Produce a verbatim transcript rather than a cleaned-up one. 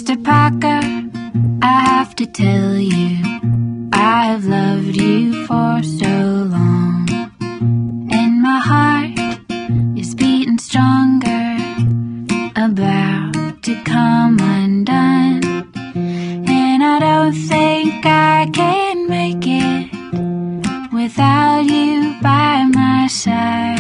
Mister Parker, I have to tell you, I have loved you for so long, and my heart is beating stronger, about to come undone, and I don't think I can make it without you by my side.